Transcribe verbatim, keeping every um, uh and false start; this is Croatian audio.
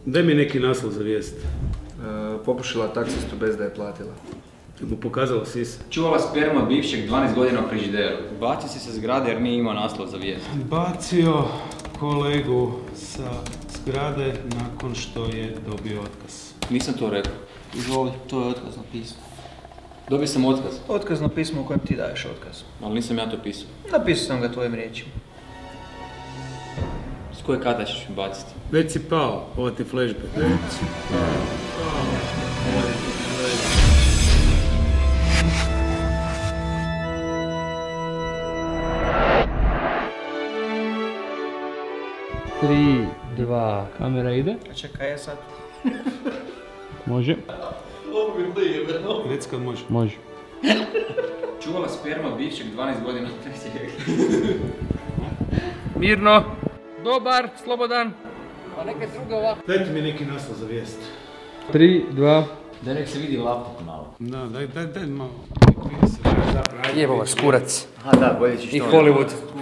Daj mi neki naslov za vijest. Popušila taksistu bez da je platila. Mu pokazala sisa. Čuvala sperma od bivšeg dvanaest godina u frižideru. Bacio si se s zgrade jer nije imao naslov za vijest. Bacio kolegu sa zgrade nakon što je dobio otkaz. Nisam to rekao. Izvoli, to je otkazno pismo. Dobio sam otkaz. Otkazno pismo u kojem ti daješ otkaz. Ali nisam ja to pisao. Napisao sam ga tvojim riječima. S koje kata ćeš mi baciti? Već si pao, ovo ti flashback. Već si pao. Tri, dva, kamera ide. A čekaj, ja sad. Može. Reci kad može. Može. Čuvala sperma od bivšeg dvanaest godina u frižideru. Mirno. Dobar, slobodan. Pa neke druge ovako. Dajte mi neki naslov za vijest. Tri, dva. Da nek se vidi laptop malo. Da, daj, daj, daj malo. Jebo vas, kurac. Aha da, bolje ćeš to. I Hollywood.